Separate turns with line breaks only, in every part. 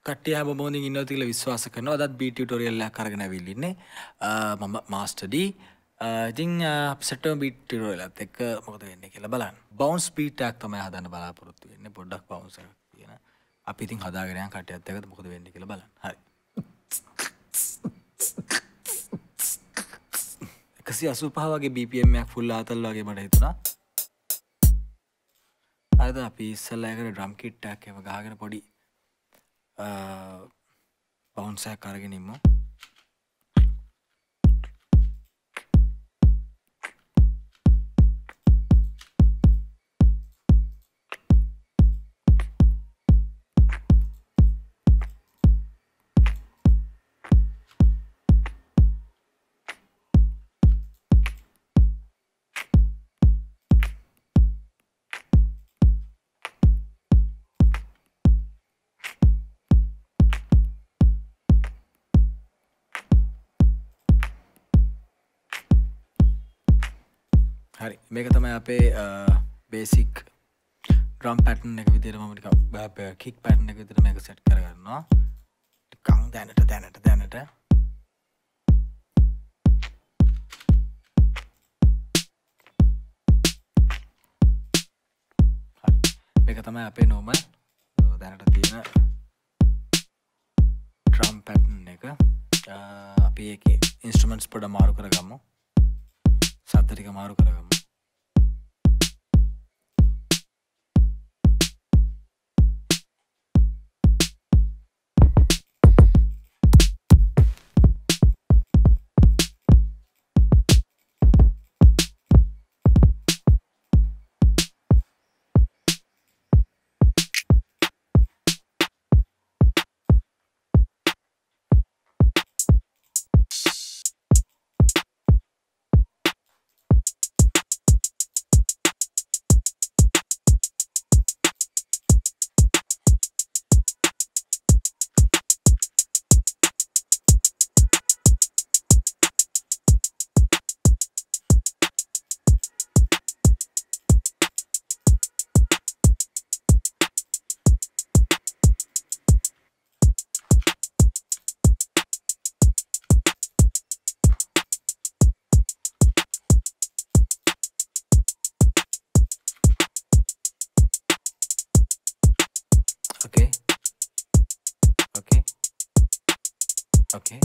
කට්ටිය හැම මොහොතින් ඉන්නවද කියලා විශ්වාස කරනවා. අදත් B ටියුටෝරියල් එකක් අරගෙන ආවිල්ලා ඉන්නේ. මම මාස්ටර් D. ඉතින් සෙට්ටම B ටියුටෝරියල් එකත් එක්ක මොකද වෙන්නේ කියලා බලන්න. බවුන්ස් බීට් එකක් තමයි හදන්න බලාපොරොත්තු වෙන්නේ. පොඩ්ඩක් බවුන්ස් එකක් තියෙන. අපි ඉතින් හදාගෙන යන කට්ටියත් එක්ක මොකද වෙන්නේ කියලා බලන්න. හරි. 185 වගේ BPM එකක් ෆුල් ආතල් වගේ මට හිතුණා. හරිද අපි ඉස්සෙල්ලා ඒකට ඩ්‍රම් කිට් එකක් එහෙම ගහගෙන පොඩි බවුන්ස් එකක් අරගෙන ඉමු. හරි මේක තමයි අපේ බේසික් ඩ්‍රම් පැටර්න් එක විදිහට මම ටිකක් කික් පැටර්න් එක විදිහට මේක සෙට් කරගන්නවා ටිකක් දැනට හරි මේක තමයි අපේ normal දැනට තියෙන ඩ්‍රම් පැටර්න් එක අපි ඒකේ ඉන්ස්ට්‍රුමන්ට්ස් පොඩ්ඩක් මාරු කරගමු ශබ්ද ටික මාරු කරගමු Okay.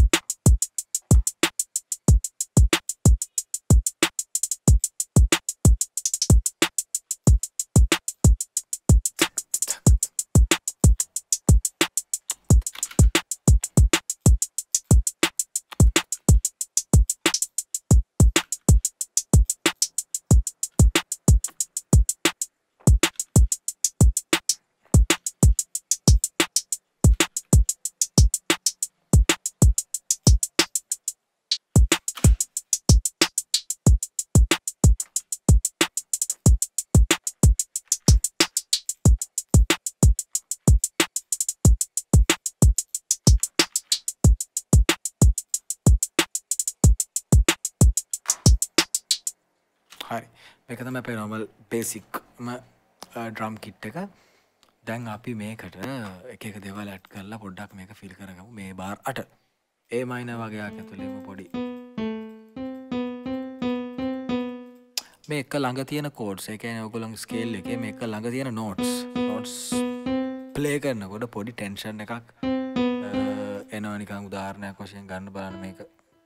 හරි මේක තමයි අපේ normal basic drum kit එක. දැන් අපි මේකට එක එක දේවල් ඇඩ් කරලා පොඩ්ඩක් මේක ෆිල් කරගමු. මේ බාර් 8 A minor වගේ එකක් ඇතුළේම පොඩි මේක ළඟ තියෙන chords ඒ කියන්නේ ඔයගොල්ලෝගේ scale එකේ මේක ළඟ තියෙන notes play කරනකොට පොඩි tension එකක් එනවා නිකන් උදාහරණයක් වශයෙන් ගන්න බලන්න මේක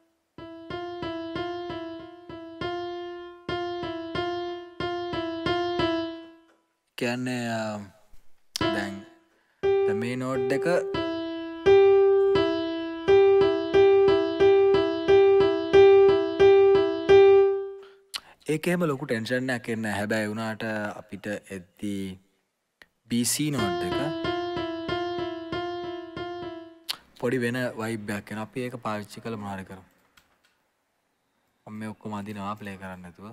කියන්නේ දැන් මේ නෝට් එක ඒකේම ලොකු ටෙන්ෂන් එකක් එන්නේ නැහැ. හැබැයි වුණාට අපිට එද්දී BC නෝට් එක පොඩි වෙන වයිබ් එකක් එනවා. අපි ඒක පාවිච්චි කරලා මොනවා හරි කරමු. මම මේ ඔක්කොම අදිනවා ප්ලේ කරන්න නැතුව.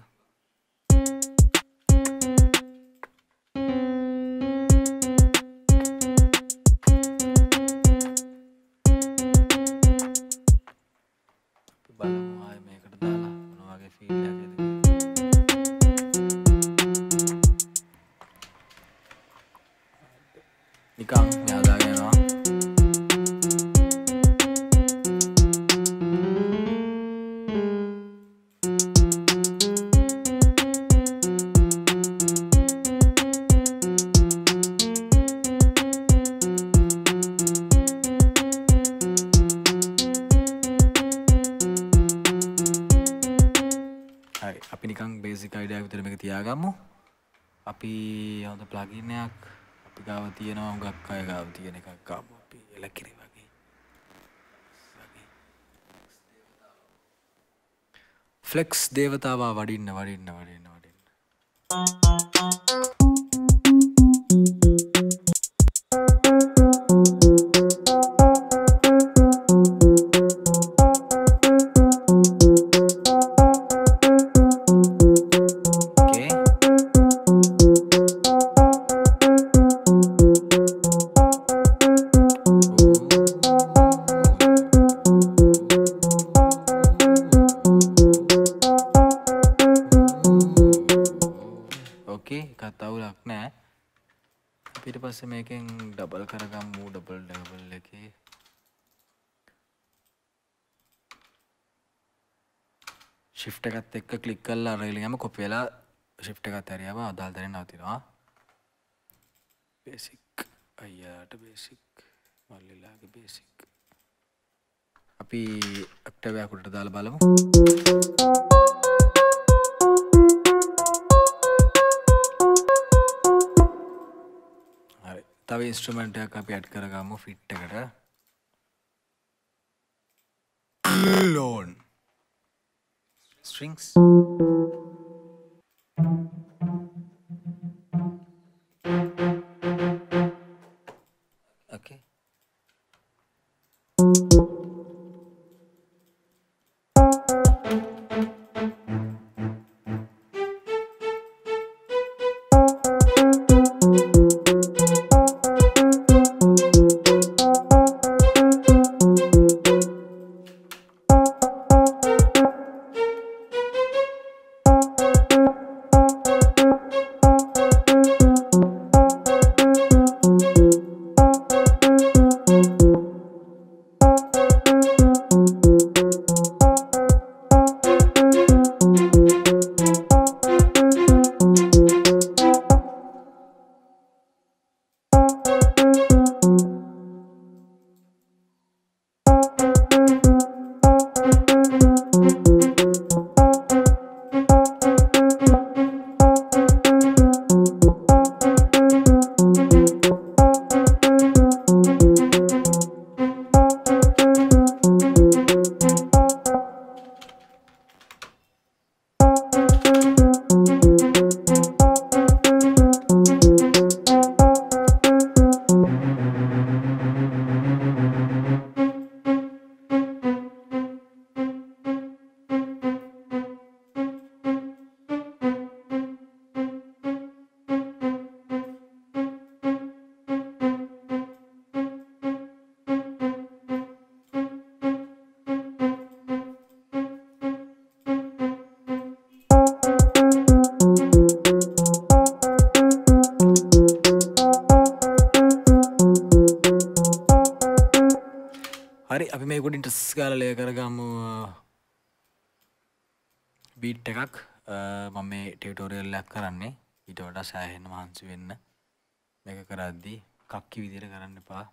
නිකන් මෙයා දාගෙනවා බේසික් අයිඩියා විතර මේක තියාගමු. අපි හොඳ ප්ලගින් එකක් අපි ගාව තියෙනවා හුඟක් අය ගාව තියෙන එකක් ගාමු අපි එලකිරි වගේ. ෆ්ලෙක්ස් දේවතාවා වඩින්න. ඊට පස්සේ මේකෙන් ඩබල් කරගමු ඩබල් එකේ shift එකත් එක්ක ක්ලික් කරලා රේලින් යම කොපි වෙලා shift එකත් හරියම අදාළ තැනින් නවතිනවා බේසික් අයියාට බේසික් මල්ලිලාගේ බේසික් අපි ඔක්ටේව් එක උඩට දාලා බලමු තව ඉන්ස්ට්‍රුමන්ට් එකක් අපි ඇඩ් කරගමු ෆිට් එකට ලෝන් strings okay හරි අපි මේක උඩින් ටස් ගාලා ලේ කරගමු බීට් එකක් මම මේ ටියුටෝරියල් එකක් කරන්නේ ඊට වඩා සෑහෙන මහන්සි වෙන්න මේක කරද්දී කක්කි විදියට කරන්න එපා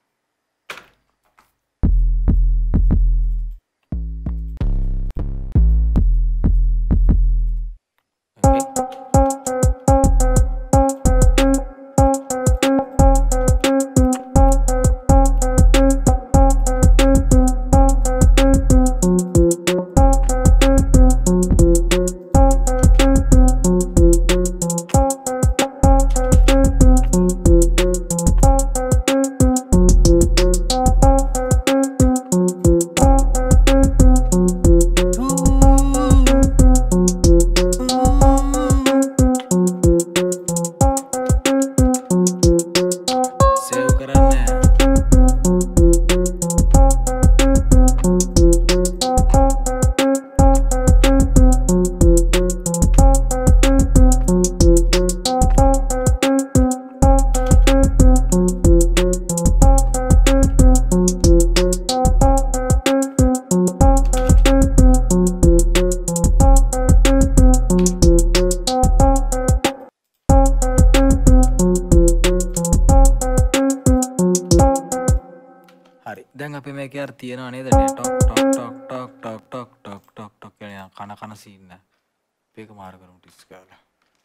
දැන් අපි මේකේ අර තියනවා නේද talk talk talk talk talk talk talk talk talk කියන කන සීන් එක. අපි එක මාරු කරමු ටිස් ගාලා.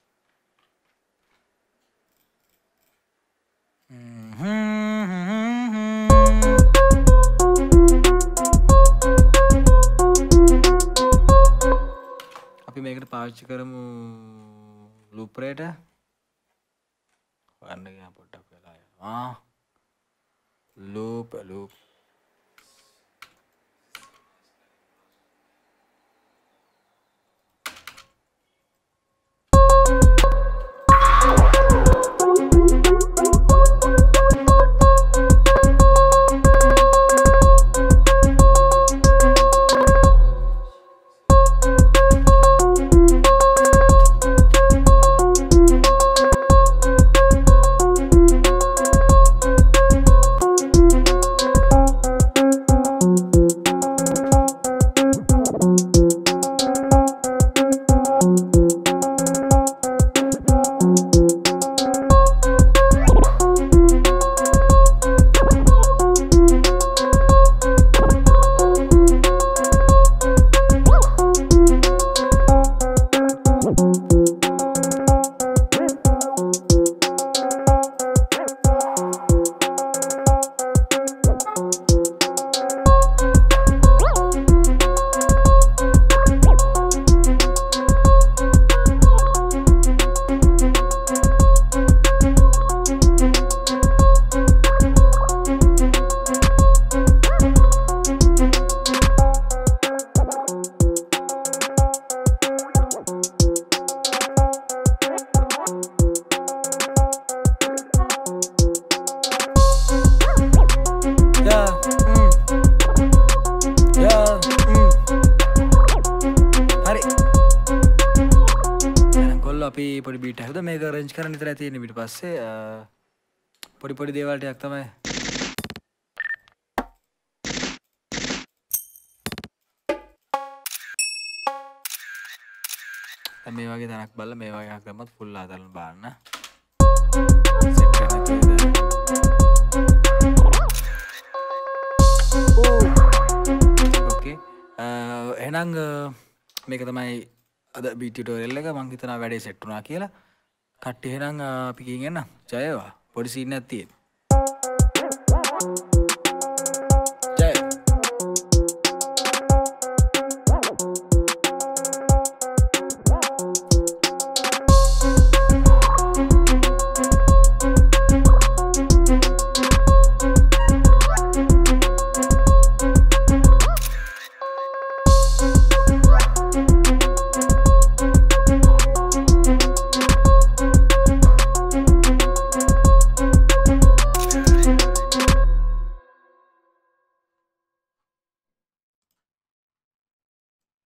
අපි මේකට පාවිච්චි කරමු ලූප් රේට. ගන්න ගියා පොඩ්ඩක් වෙලා යනවා. ලූප් අපි පොඩි බීට් එකක්ද මේක රේන්ජ් කරන්න විතරයි තියෙන්නේ. ඊට පස්සේ පොඩි දේවල් ටිකක් තමයි මේ වගේ තැනක් බලලා මේ වගේ එකක් දැම්මත් ෆුල් ආදරන බලන්න සෙට් කරන්න. ඕකේ එහෙනම් මේක තමයි අද බීට් ටියුටෝරියල් එක. මං හිතනවා වැඩේ සෙට් වුණා කියලා. කට්ටිය එහෙනම් අපි ගිහින් එන්න. ජය වේවා. පොඩි සීන් එකක් තියෙනවා.